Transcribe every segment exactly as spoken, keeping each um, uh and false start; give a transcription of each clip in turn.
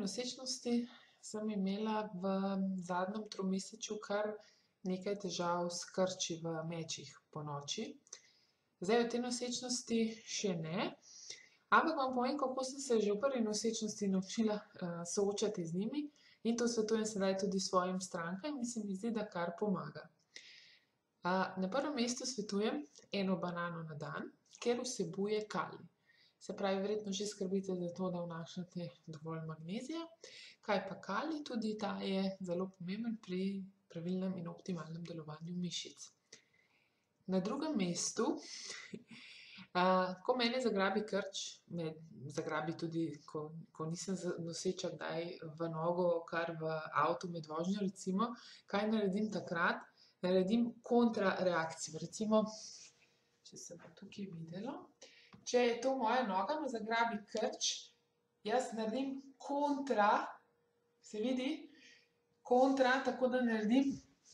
nosečnosti sem imela v zadnjem tromesečju kar nekaj težav s krči v mečih ponoči. Zdaj v tej nosečnosti še ne, ampak vam povem, kako sem se že v prvi nosečnosti naučila soočati z njimi in to svetujem sedaj tudi svojim strankam in se mi zdi, da kar pomaga. Na prvem mestu svetujem eno banano na dan, ker vsebuje kalij. Se pravi, verjetno že skrbite za to, da vnašate dovolj magnezija. Kaj pa kalij? Tudi ta je zelo pomemben pri pravilnem in optimalnem delovanju mišic. Na drugem mestu, ko mene zagrabi krč, me zagrabi tudi, ko, ko nisem noseča kdaj v nogo, kar v avtu med vožnjo recimo, kaj naredim takrat? Naredim kontrareakcijo. Recimo, če se bo tukaj videlo, če je to moja noga, me zagrabi krč, jaz naredim kontra, se vidi? Kontra, tako da naredim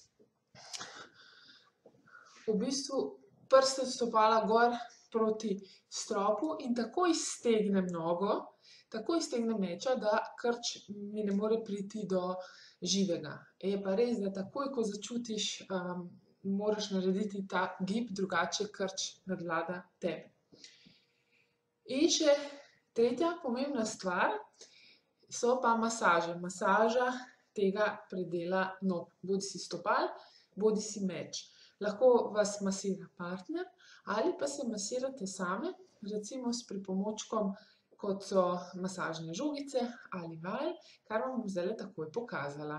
v bistvu prste stopala gor proti stropu in takoj stegnem nogo, takoj stegnem meča, da krč mi ne more priti do živega. Je pa res, da takoj, ko začutiš, moraš narediti ta gib, drugače krč nadvlada tebi. In še tretja pomembna stvar so pa masaže. Masaža tega predela nog, bodisi stopal, bodisi meč. Lahko vas masira partner ali pa se masirate same, recimo s pripomočkom, kot so masažne žogice ali vaj, kar vam bom zdajle takoj pokazala.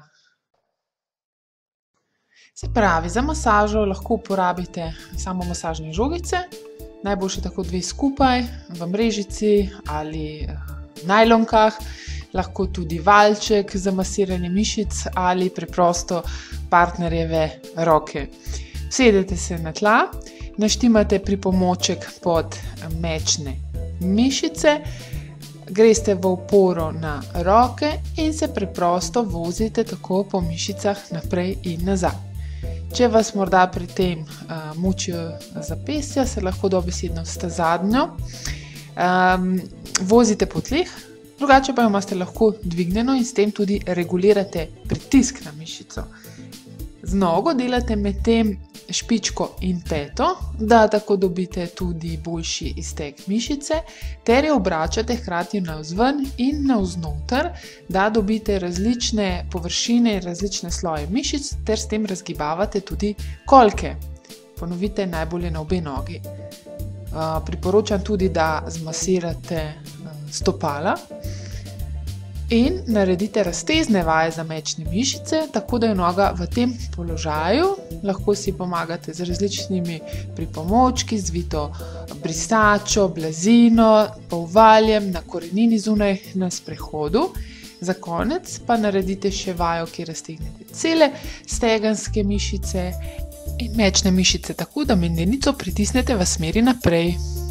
Se pravi, za masažo lahko uporabite samo masažne žogice, najboljše tako dve skupaj, v mrežici ali najlonkah, lahko tudi valjček za masiranje mišic ali preprosto partnerjeve roke. Usedete se na tla, naštimate pripomoček pod mečne mišice, greste v oporo na roke in se preprosto vozite tako po mišicah naprej in nazaj. Če vas morda pri tem uh, mučijo zapestja, se lahko dobesedno s zadnjo um, vozite po tleh, drugače pa jo imate lahko dvignjeno in s tem tudi regulirate pritisk na mišico. Z nogo delate med tem špičko in peto, da tako dobite tudi boljši izteg mišice, ter jo obračate hkrati navzven in navznoter, da dobite različne površine in različne sloje mišic, ter s tem razgibavate tudi kolke. Ponovite najbolje na obe nogi. Priporočam tudi, da zmasirate stopala in naredite raztezne vaje za mečne mišice, tako da je noga v tem položaju. Lahko si pomagate z različnimi pripomočki, zvito brisačo, blazino, polvaljem, na korenini zunaj na sprehodu. Za konec pa naredite še vajo, kjer raztegnete cele stegenske mišice in mečne mišice, tako da medenico pritisnete v smeri naprej.